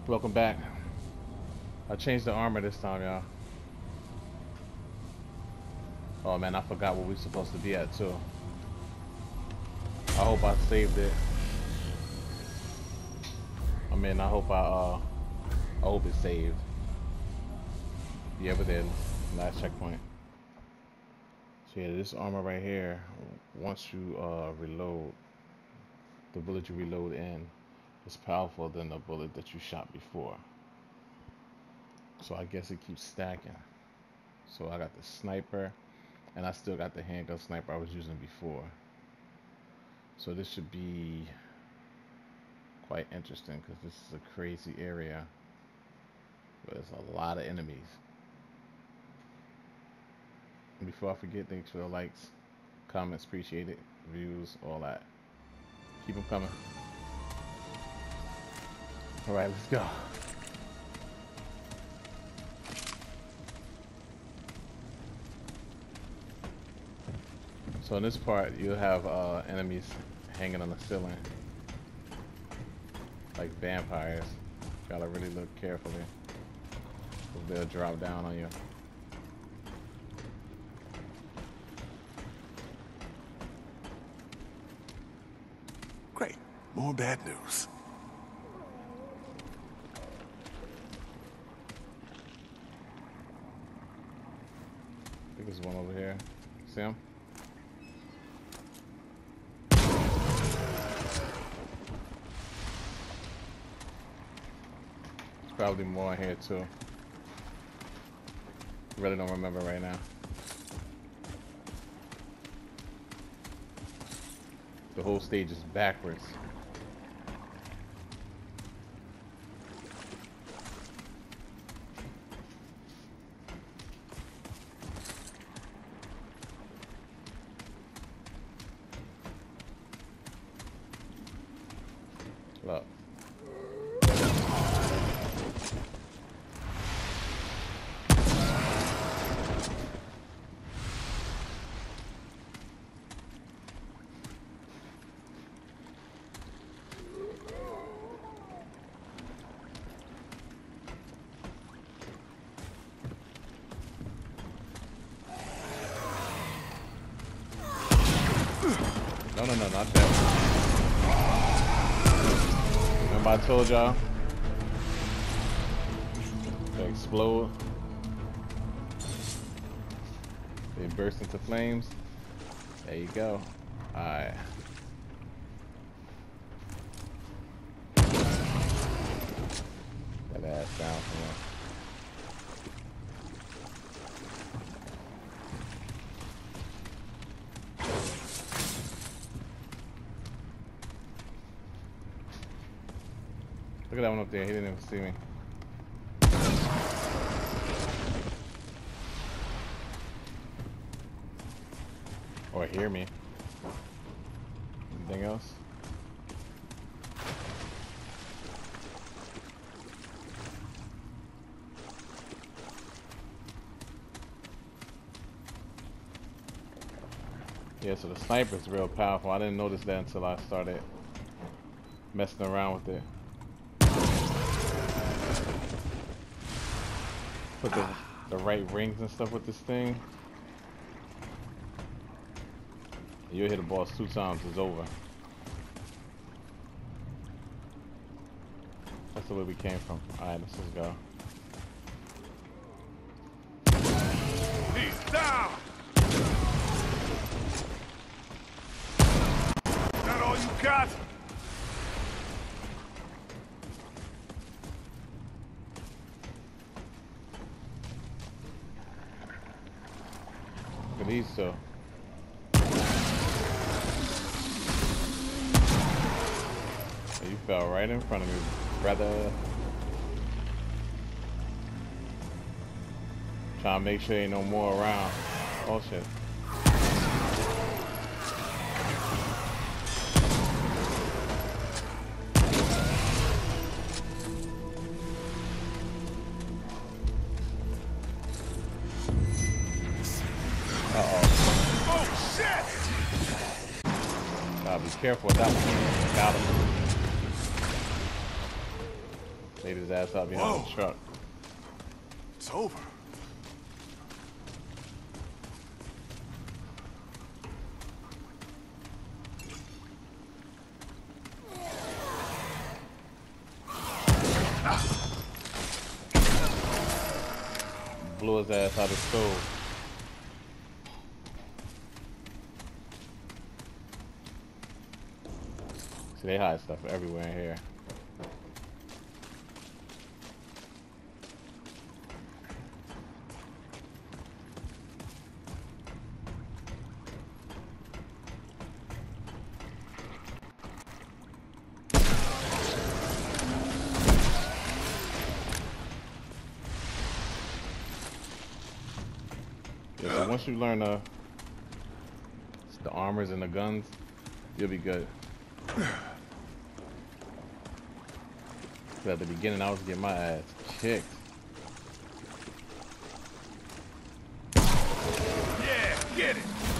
Welcome back. I changed the armor this time, y'all. Oh man, I forgot what we were supposed to be at too. I hope I saved it. I hope it's saved. Yeah, but then last checkpoint. So yeah, this armor right here, once you reload, the bullet you reload in is powerful than the bullet that you shot before. So I guess it keeps stacking. So I got the sniper, and I still got the handgun sniper I was using before. So this should be quite interesting because this is a crazy area where there's a lot of enemies. And before I forget, thanks for the likes, comments, appreciate it, views, all that. Keep them coming. All right, let's go. So in this part, you'll have enemies hanging on the ceiling, like vampires. Gotta really look carefully, because they'll drop down on you. Great. More bad news. I think there's one over here. See him? There's probably more in here too. Really don't remember right now. The whole stage is backwards. Look. No, not that one. Remember I told y'all? They explode. They burst into flames. There you go. Alright. That ass down somewhere. Look at that one up there, he didn't even see me. Or hear me. Anything else? Yeah, so the sniper is real powerful. I didn't notice that until I started messing around with it. Put the right rings and stuff with this thing. You'll hit the boss 2 times, it's over. That's the way we came from. Alright, let's just go. He's down! That all you got? Look at these two. You fell right in front of me, brother. Trying to make sure ain't no more around. Oh shit. Uh-oh. Oh shit! Gotta be careful with that one. Got him. Laid his ass out behind the Whoa. truck. It's over. Blew his ass out of the stove. See, they hide stuff everywhere in here. Yeah, so once you learn the armors and the guns, you'll be good. At the beginning, I was getting my ass kicked. Yeah, get it.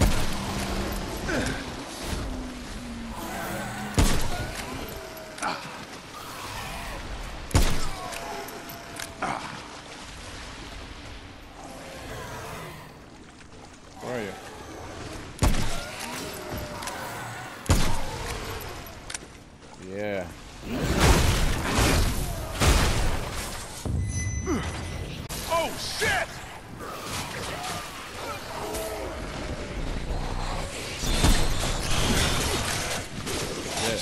Where are you? Yeah. Oh, shit! Yeah.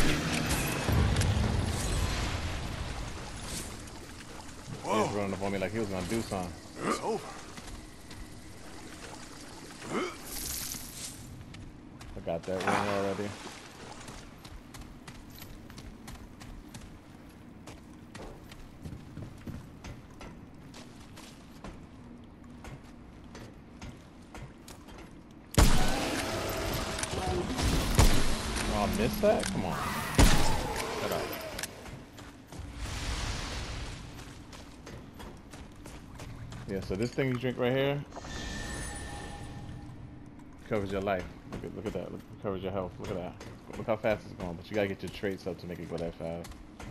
He was running up on me like he was gonna do something. It's over. I got that ring already. Oh, I missed that? Come on. Shut up. Yeah, so this thing you drink right here covers your life. Look at that. Look, it covers your health. Look at that. Look how fast it's going. But you gotta get your traits up to make it go that fast.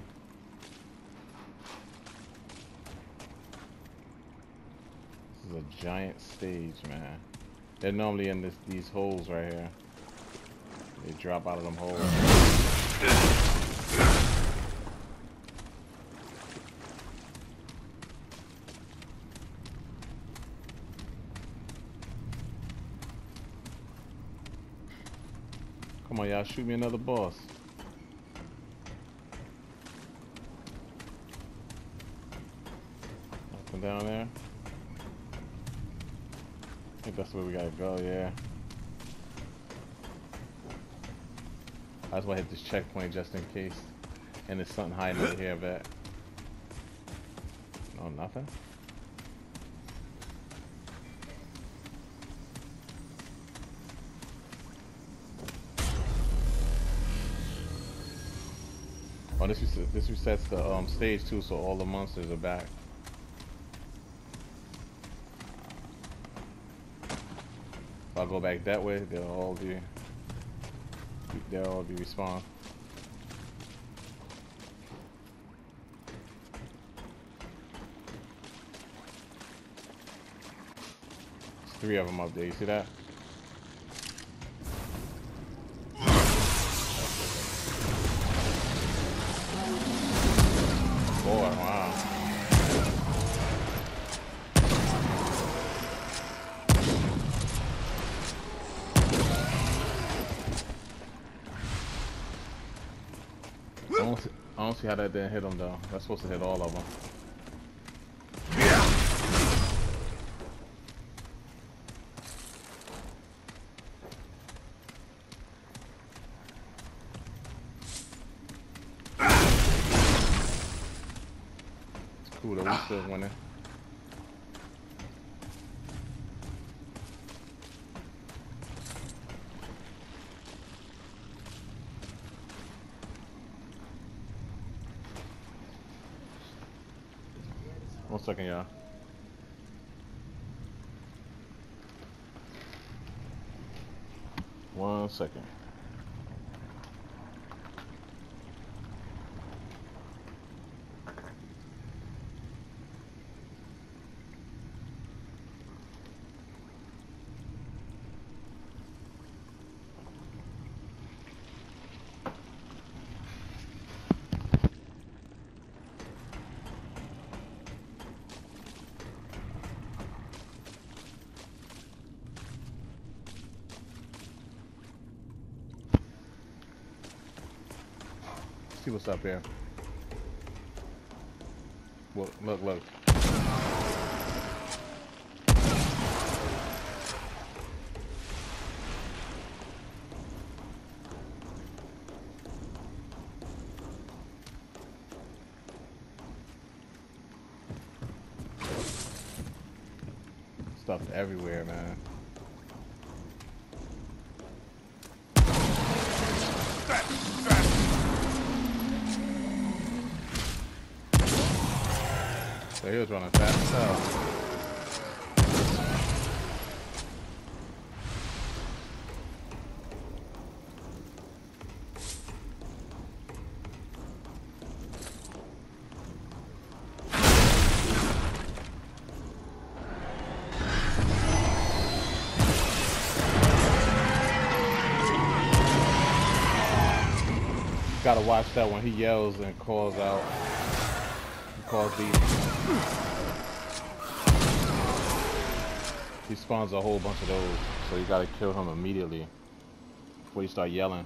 This is a giant stage, man. They're normally in these holes right here. They drop out of them holes. Come on, y'all, shoot me another boss. Up and down there. I think that's where we gotta go, yeah. I just want to hit this checkpoint just in case. And there's something hiding over here, I bet. No, nothing? Oh, this resets the stage too, so all the monsters are back. If I go back that way, they'll all be respawned. There's 3 of them up there. You see that? Boy, wow. I don't see how that didn't hit them though. That's supposed to hit all of them. It's cool that we still winning. One second, y'all. One second. see what's up here. Well, look. Stuff everywhere, man. So he was running fast as hell. Gotta watch that when he yells and calls out. He calls these. He spawns a whole bunch of those, so you gotta kill him immediately before you start yelling.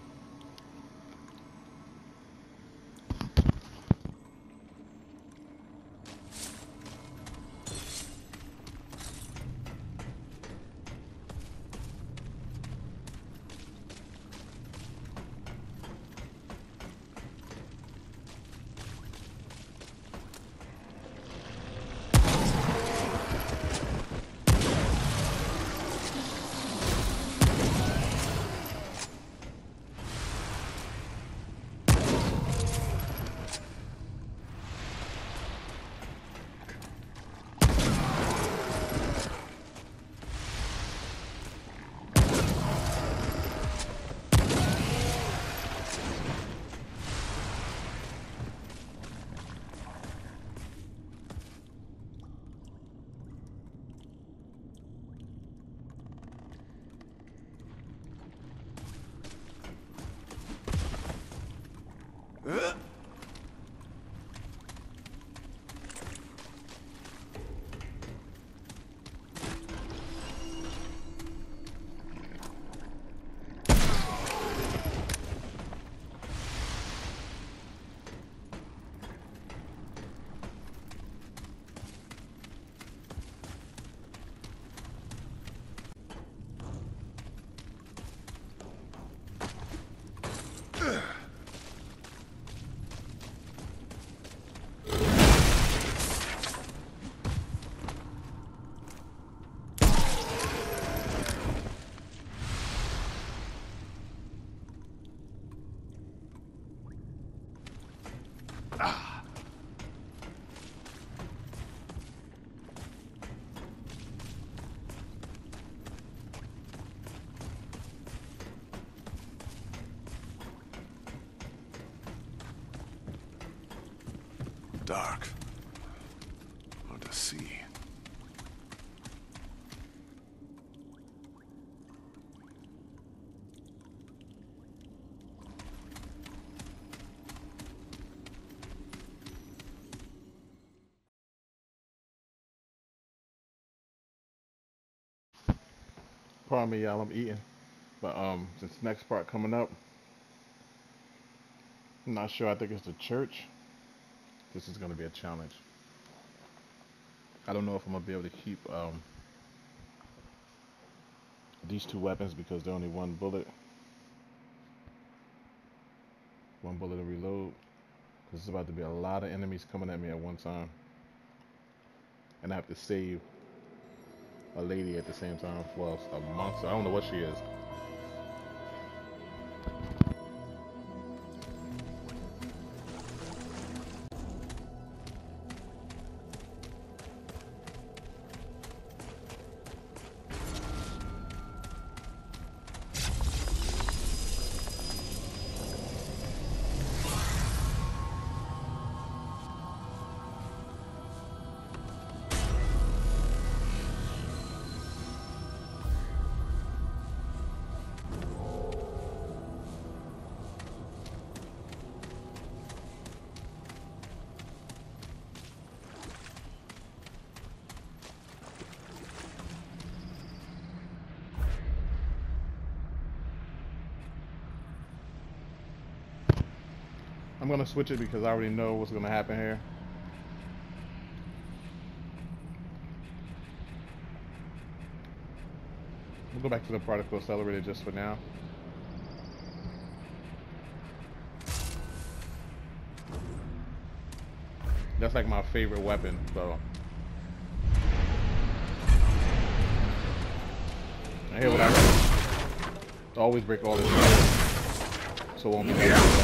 Dark. Hard to see. Pardon me, y'all, I'm eating. But this next part coming up, I'm not sure. I think it's the church. This is gonna be a challenge. I don't know if I'm gonna be able to keep these two weapons because they're only one bullet to reload. There's about to be a lot of enemies coming at me at one time, and I have to save a lady at the same time. Well, a monster. I don't know what she is. gonna switch it because I already know what's gonna happen here. We'll go back to the particle accelerator just for now. That's like my favorite weapon, so. I hear what I heard. Always break all this stuff, so it won't be that.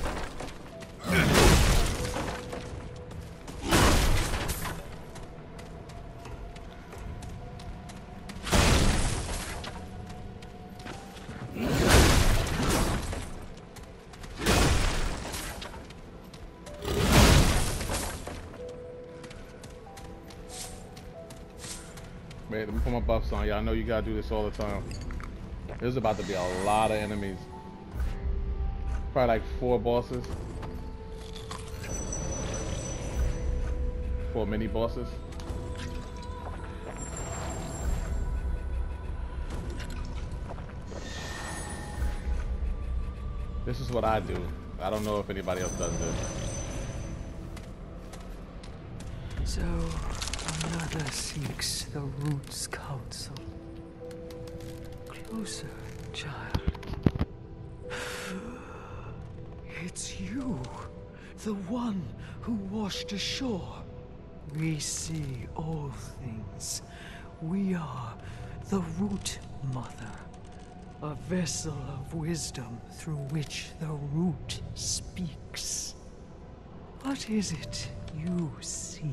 Wait, let me put my buffs on. Y'all know you gotta do this all the time. There's about to be a lot of enemies. Probably like 4 bosses. 4 mini bosses. This is what I do. I don't know if anybody else does this. So, another seeks the Root's counsel. Closer, child. It's you, the one who washed ashore. We see all things. We are the Root Mother, a vessel of wisdom through which the Root speaks. What is it you seek?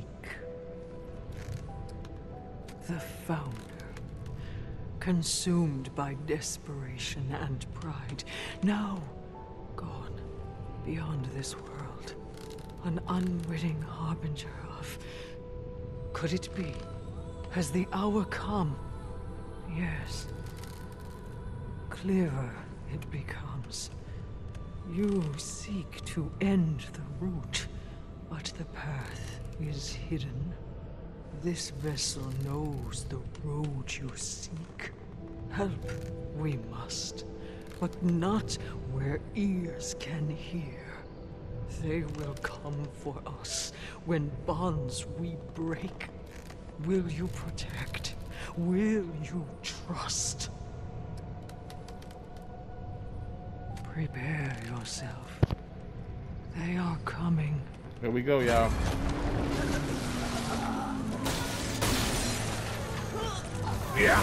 The Founder, consumed by desperation and pride, now gone beyond this world, an unwitting harbinger of... Could it be? Has the hour come? Yes. Clearer it becomes. You seek to end the Root, but the path is hidden. This vessel knows the road you seek. Help we must, but not where ears can hear. They will come for us when bonds we break. Will you protect? Will you trust? Prepare yourself. They are coming. Here we go, y'all. Yeah.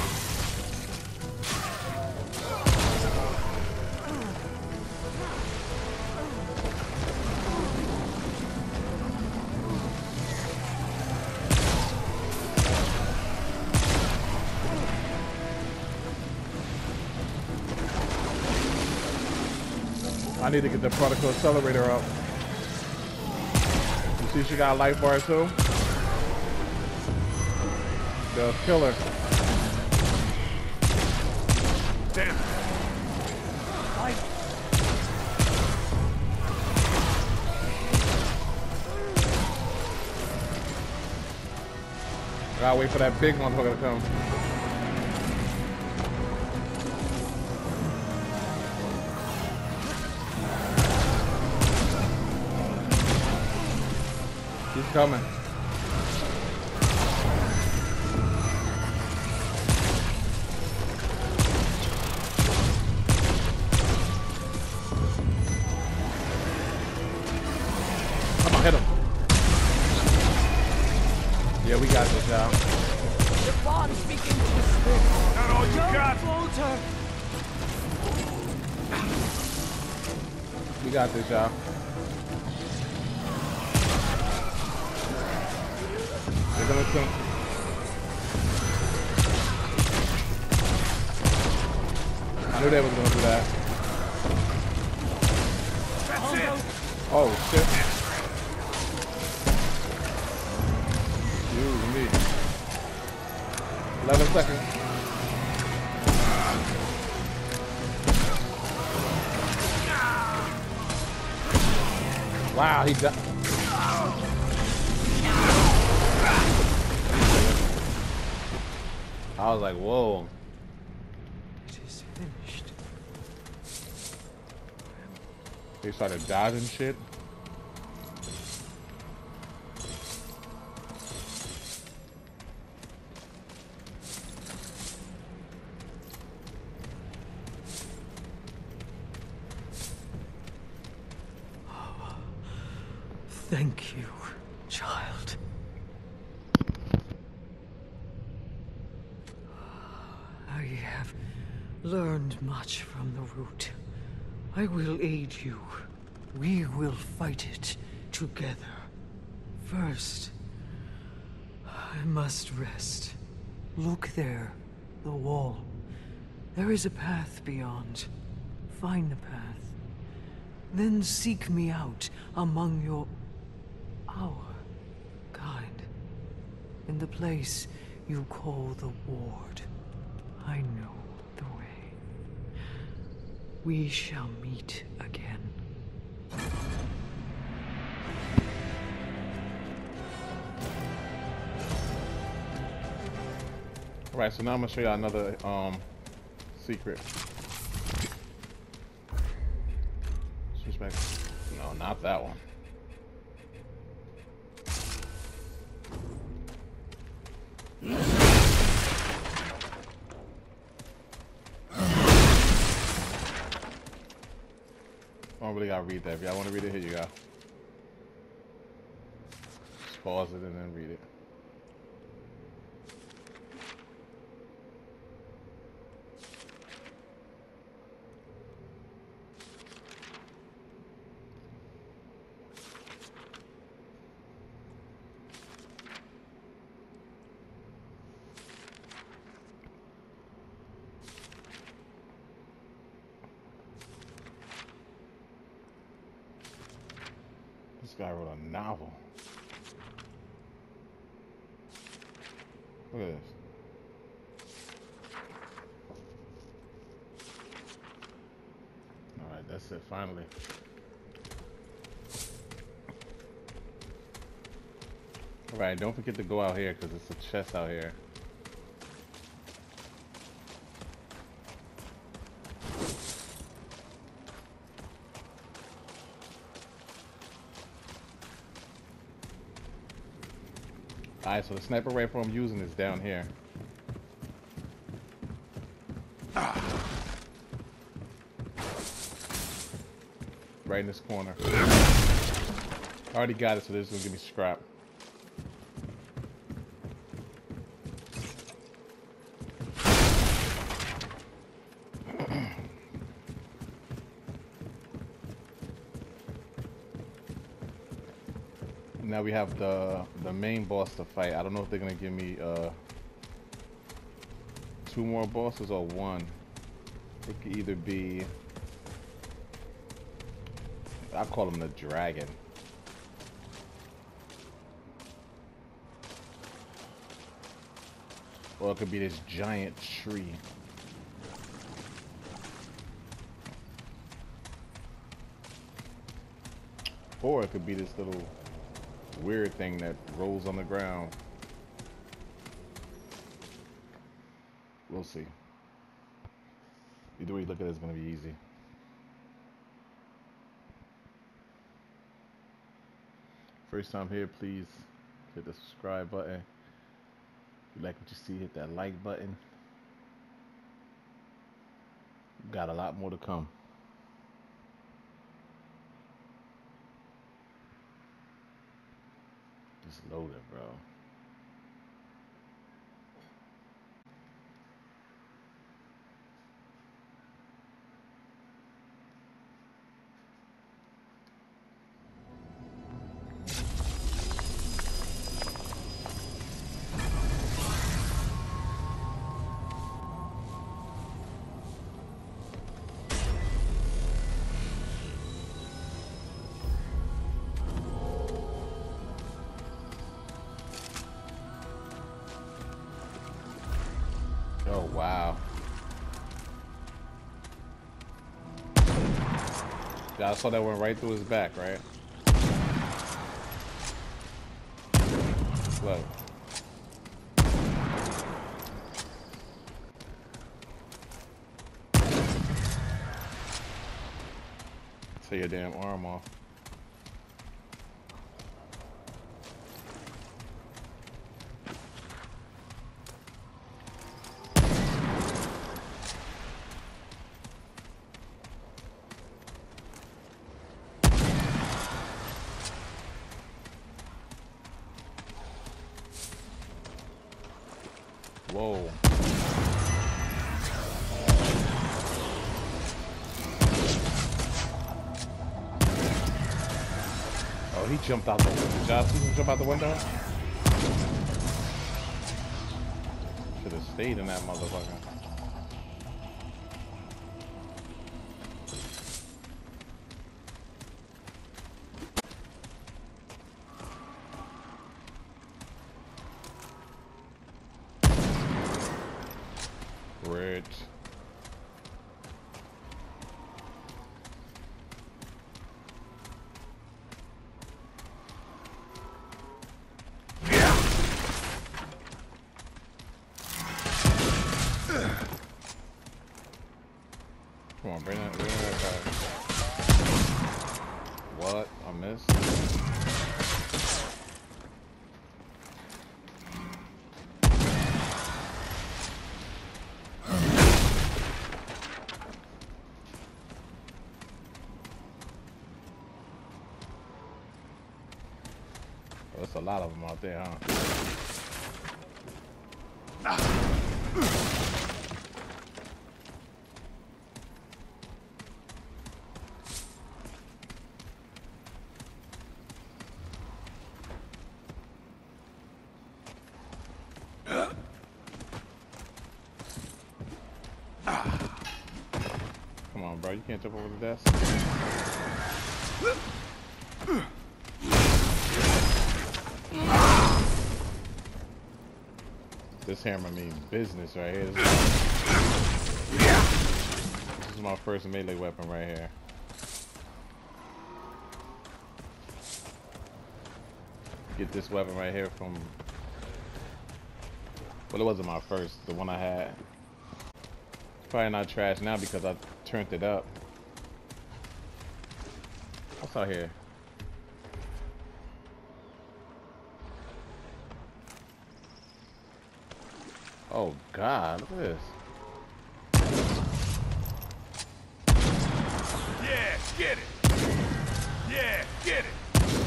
I need to get the particle accelerator up. You see she got a life bar too? The killer. Damn. Gotta wait for that big motherfucker to come. He's coming. Come on, hit him. Yeah, we got this, y'all. The bonds begin to slip. Not all you got. Falter. We got this, y'all. They're gonna come. I knew they was gonna do that. That's it. Oh shit. Excuse me. 11 seconds. Wow, he died. I was like, whoa. It is finished. They started dodging shit. Thank you, child. I have learned much from the root. I will aid you. We will fight it together. First, I must rest. Look there, the wall. There is a path beyond. Find the path. Then seek me out among our kind. In the place you call the ward. I know the way. We shall meet again. Alright, so now I'm gonna show you another secret. Switch back. No, not that one. I don't really gotta read that. If y'all wanna read it, here you go. Just pause it and then read it. This guy wrote a novel. Look at this. Alright, that's it, finally. Alright, don't forget to go out here because it's a chest out here. Alright, so the sniper rifle I'm using is down here. Right in this corner. I already got it, so this is gonna give me scrap. Now we have the main boss to fight. I don't know if they're gonna give me 2 more bosses or 1. It could either be, I call him the dragon. Or it could be this giant tree. Or it could be this little weird thing that rolls on the ground. We'll see. Either way you look at it, it's gonna be easy. First time here, please hit the subscribe button. If you like what you see, hit that like button. Got a lot more to come. Just load it, bro. Oh, wow. Yeah, I saw that went right through his back, right? Slow. Tear your damn arm off. Whoa. Oh, he jumped out the window. Did y'all see him jump out the window? Should have stayed in that motherfucker. Rich. Come on, bring that back. What? I missed? Oh, there's a lot of them out there, huh? Come on, bro. You can't jump over the desk. This hammer means business right here. This is my first melee weapon right here. Get this weapon right here from... Well, it wasn't my first. The one I had. It's probably not trash now because I turned it up. What's out here? Oh God, look at this. Yeah, get it. Yeah, get it.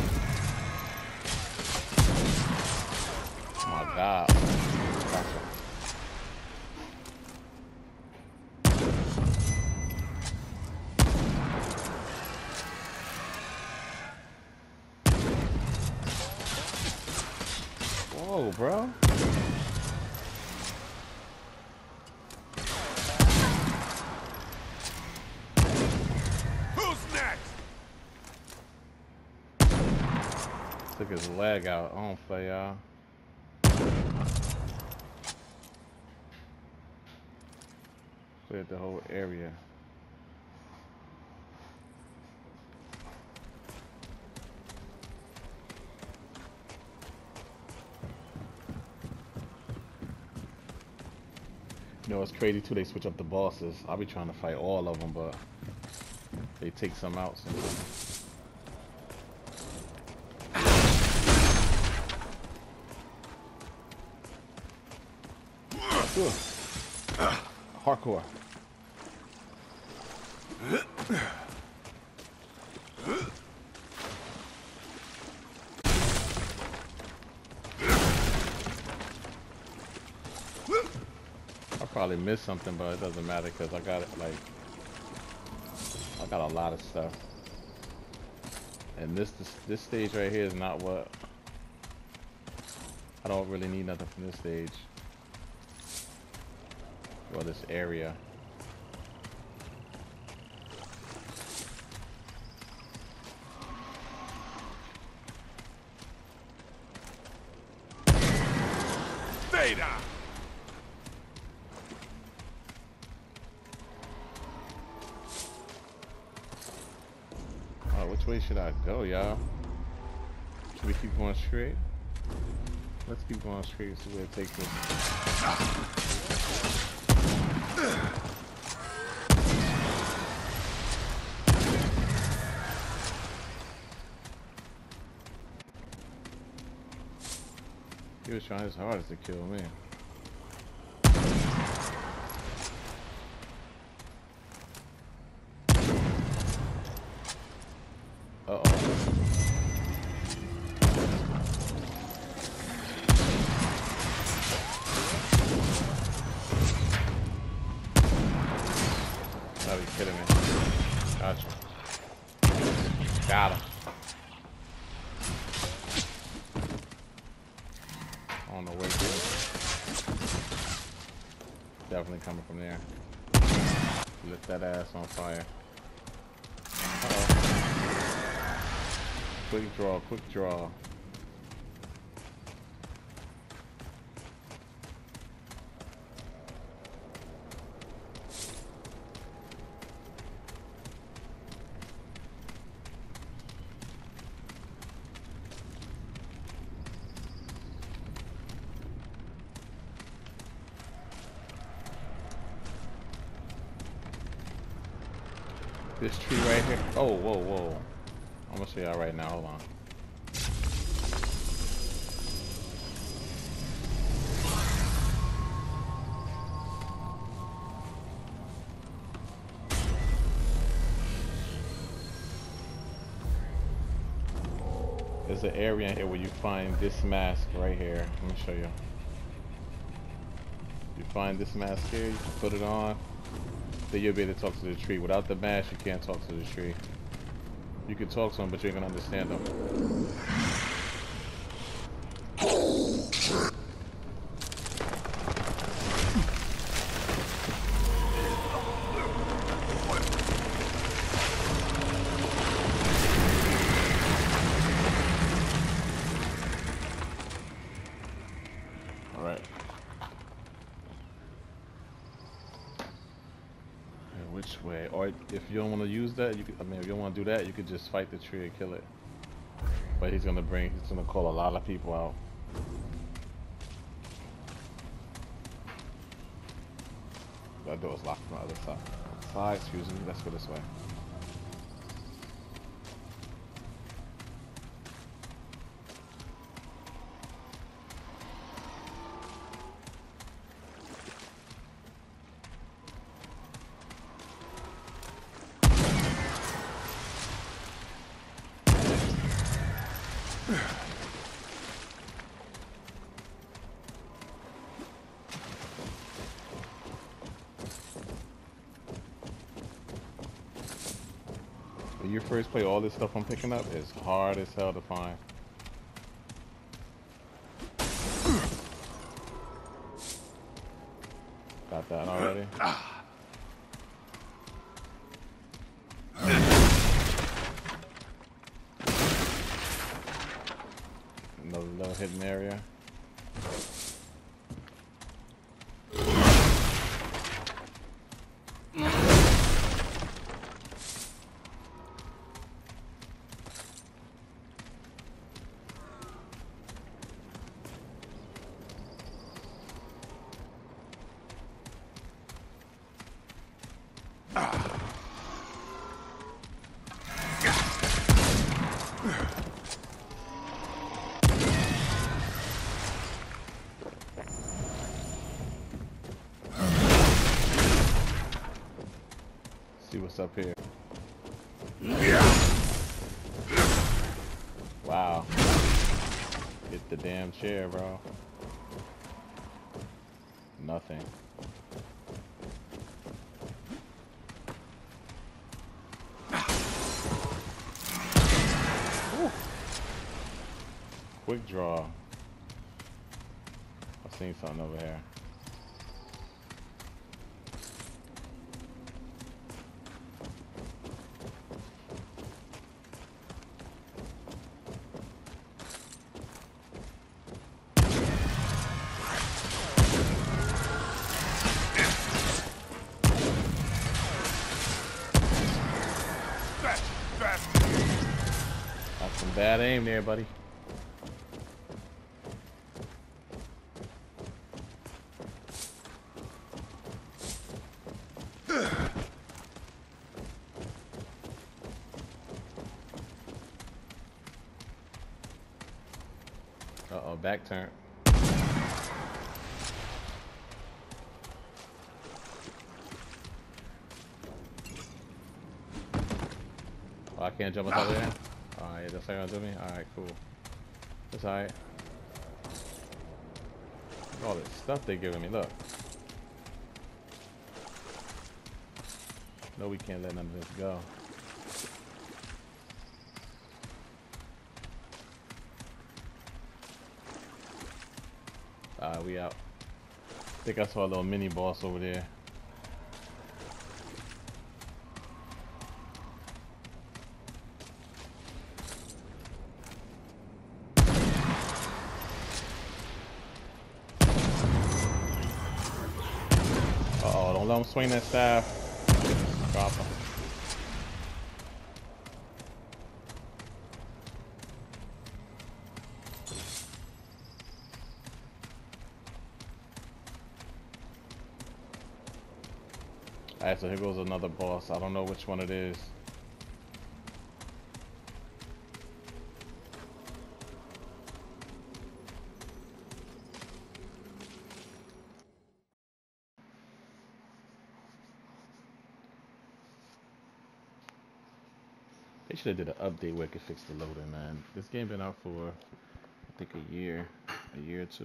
Oh my God. Gotcha. Whoa, bro. Took his leg out. I don't play, y'all. Cleared the whole area. You know, it's crazy too. They switch up the bosses. I'll be trying to fight all of them, but they take some out sometimes. Hardcore. I probably missed something, but it doesn't matter because I got it. Like, I got a lot of stuff, and this stage right here is not what I don't really need nothing from this stage. Well, this area. Stay down. Oh, which way should I go, y'all? Should we keep going straight? Let's keep going straight, see where it takes us. He was trying his hardest to kill me. Uh-oh. Definitely coming from there. Lit that ass on fire. Uh-oh. Quick draw, quick draw. This tree right here. Oh, whoa, whoa. I'm gonna show y'all right now. Hold on. There's an area in here where you find this mask right here. Let me show you. You find this mask here, you can put it on. Then you'll be able to talk to the tree. Without the mask, you can't talk to the tree. You can talk to him, but you ain't gonna understand him. Alright. Which way? Or if you don't want to use that, you could, I mean, if you don't want to do that, you could just fight the tree and kill it. But he's gonna call a lot of people out. That door is locked from the other side. Excuse me, let's go this way. When you first play, all this stuff I'm picking up is hard as hell to find. Got that already? Another little hidden area. See what's up here. Wow. Hit the damn chair, bro. Nothing. Woo. Quick draw. I seen something over here. That's some bad aim there, buddy. Uh-oh, back turn. Oh, I can't jump on top of there? Alright, that's how you're gonna do me? Alright, cool. That's alright. All this stuff they're giving me, look. No, we can't let none of this go. Alright, we out. I think I saw a little mini boss over there. Uh-oh, don't let him swing that staff. Drop him. Alright, so here goes another boss. I don't know which one it is. They should have did an update where it could fix the loading, man. This game been out for, I think, a year or two.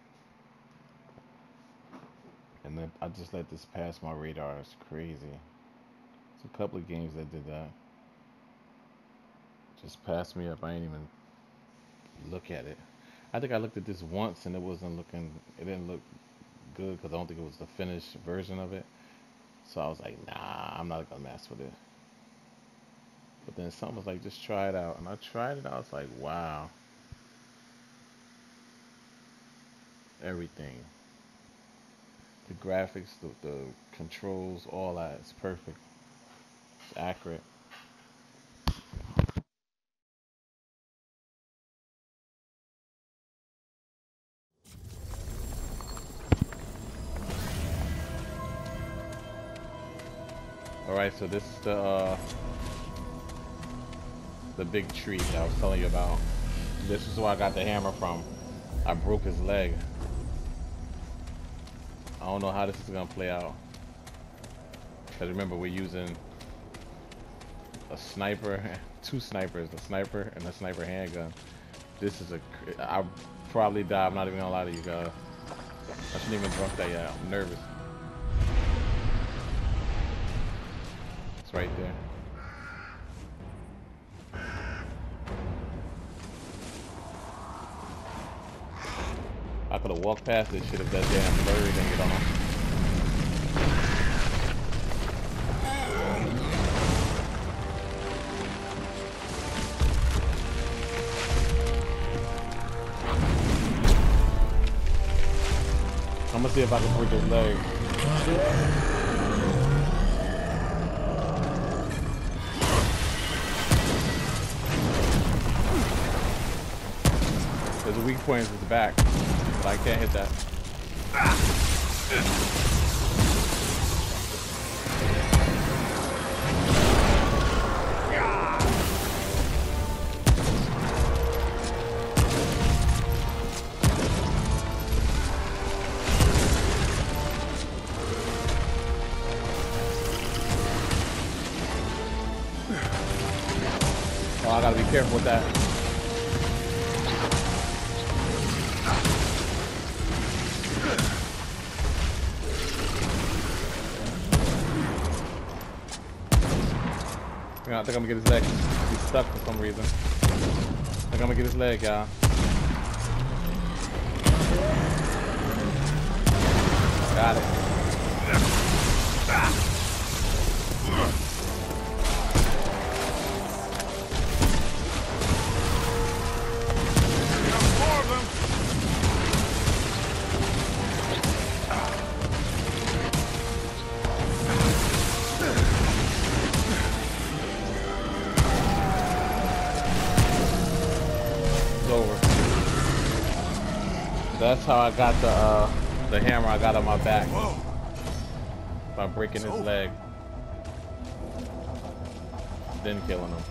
And then I just let this pass my radar. It's crazy. There's a couple of games that did that. Just passed me up. I ain't even look at it. I think I looked at this once and it didn't look good because I don't think it was the finished version of it. So I was like, nah, I'm not gonna mess with it. But then something was like, just try it out. And I tried it. I was like, wow. Everything. The graphics, the controls, all that is perfect. It's accurate. Alright, so this is the big tree that I was telling you about. This is where I got the hammer from. I broke his leg. I don't know how this is gonna play out. Cause remember we're using a sniper, two snipers, the sniper and the sniper handgun. This is I probably die. I'm not even gonna lie to you guys. I shouldn't even drunk that yet. I'm nervous. It's right there. I could have walked past this shit if that damn bird didn't get on him. I'm gonna see if I can break his leg. There's a weak point in his back. But I can't hit that. Oh, I gotta be careful with that. I think I'm gonna get his leg. He's stuck for some reason. I think I'm gonna get his leg, y'all. Got it. That's how I got the hammer I got on my back. By breaking his leg. Then killing him.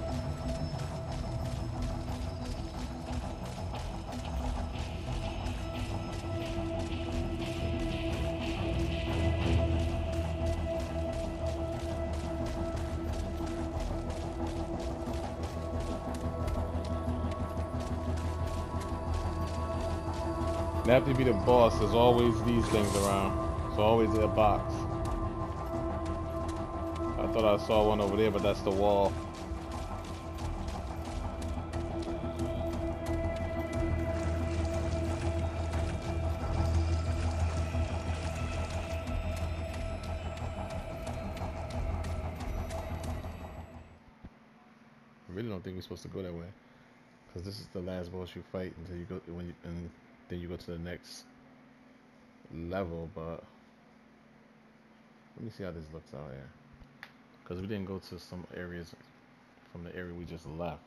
After you beat a boss, there's always these things around. There's always a box. I thought I saw one over there, but that's the wall. really don't think we're supposed to go that way, because this is the last boss you fight until you go and then you go to the next level. But let me see how this looks out here, because we didn't go to some areas from the area we just left.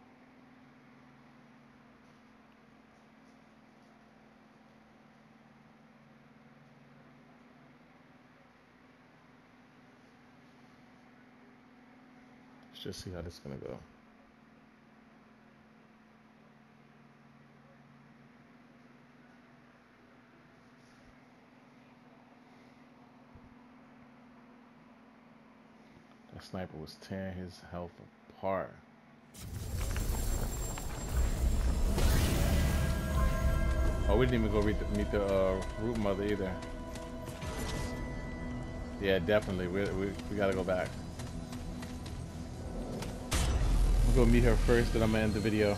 Let's just see how this is gonna go. That sniper was tearing his health apart. Oh, we didn't even go meet the root mother either. Yeah, definitely. We gotta go back. We're gonna meet her first, then I'm gonna end the video.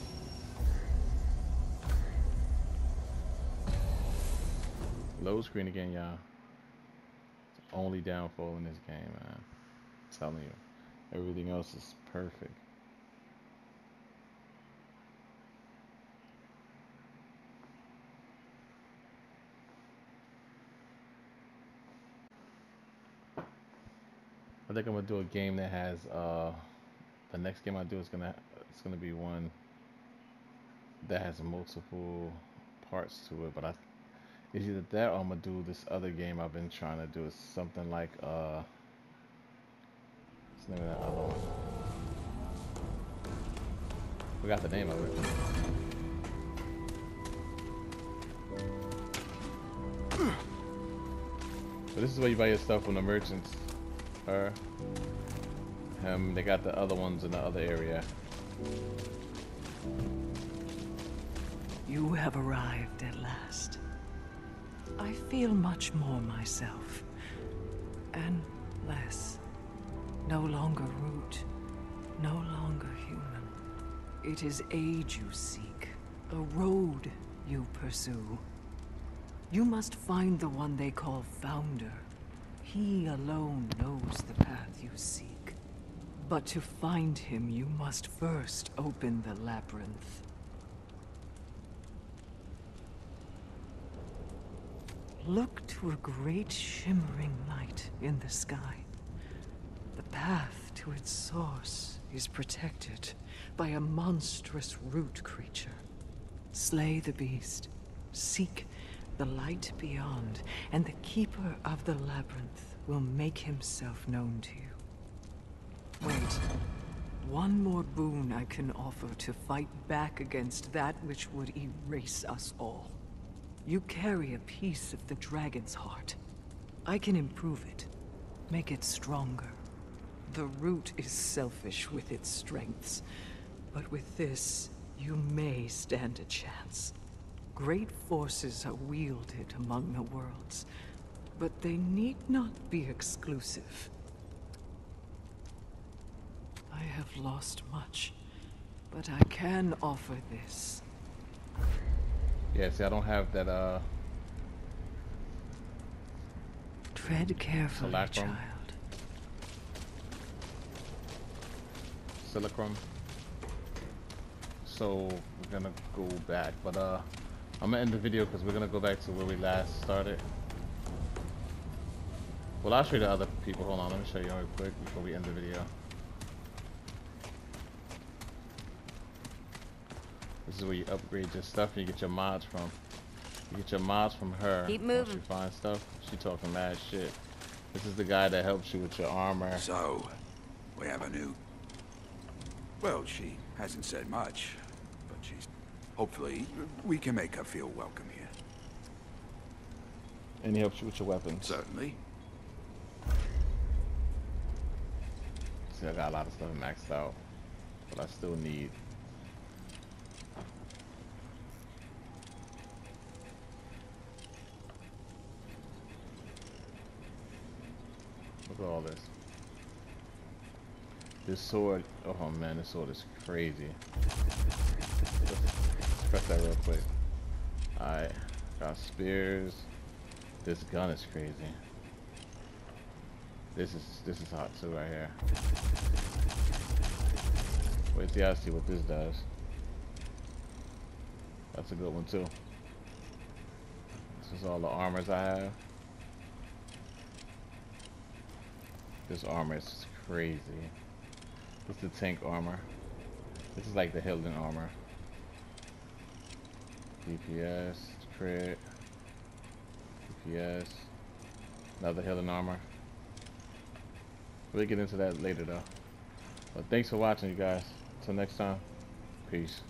Load screen again, y'all. It's the only downfall in this game, man. I'm telling you. Everything else is perfect. I think I'm gonna do a game that has the next game I do is gonna be one that has multiple parts to it, but it's either that or I'm gonna do this other game I've been trying to do. It's something like what's the name of that other one? Forgot the name of it. So this is where you buy your stuff from the merchants. Her, him, they got the other ones in the other area. You have arrived at last. I feel much more myself. And less. No longer root. No longer human. It is aid you seek. A road you pursue. You must find the one they call Founder. He alone knows the path you seek. But to find him, you must first open the labyrinth. Look to a great shimmering light in the sky. The path to its source is protected by a monstrous root creature. Slay the beast. Seek the light beyond, and the keeper of the labyrinth will make himself known to you. Wait. One more boon I can offer to fight back against that which would erase us all. You carry a piece of the dragon's heart. I can improve it, make it stronger. The root is selfish with its strengths, but with this, you may stand a chance. Great forces are wielded among the worlds, but they need not be exclusive. I have lost much, but I can offer this. Yeah, see, I don't have that, Tread carefully, Silacrum. child. Silacrum. So, we're gonna go back, but, I'm gonna end the video because we're gonna go back to where we last started. Well, I'll show you the other people. Hold on, let me show you real quick before we end the video. This is where you upgrade your stuff and you get your mods from. You get your mods from her. Keep moving. Once you find stuff, she talking mad shit. This is the guy that helps you with your armor. So, we have a new... Well, she hasn't said much, but she's... Hopefully, we can make her feel welcome here. And he helps you with your weapons. Certainly. See, I got a lot of stuff maxed out, but I still need. Look at all this. This sword, oh man, this sword is crazy. Let's press that real quick. Alright, got spears. This gun is crazy. This is hot too right here. Wait till I see what this does. That's a good one too. This is all the armors I have. This armor is crazy. This is the tank armor. This is like the healing armor. DPS, crit, DPS, another healing armor. We'll get into that later though. But thanks for watching, you guys. Until next time, peace.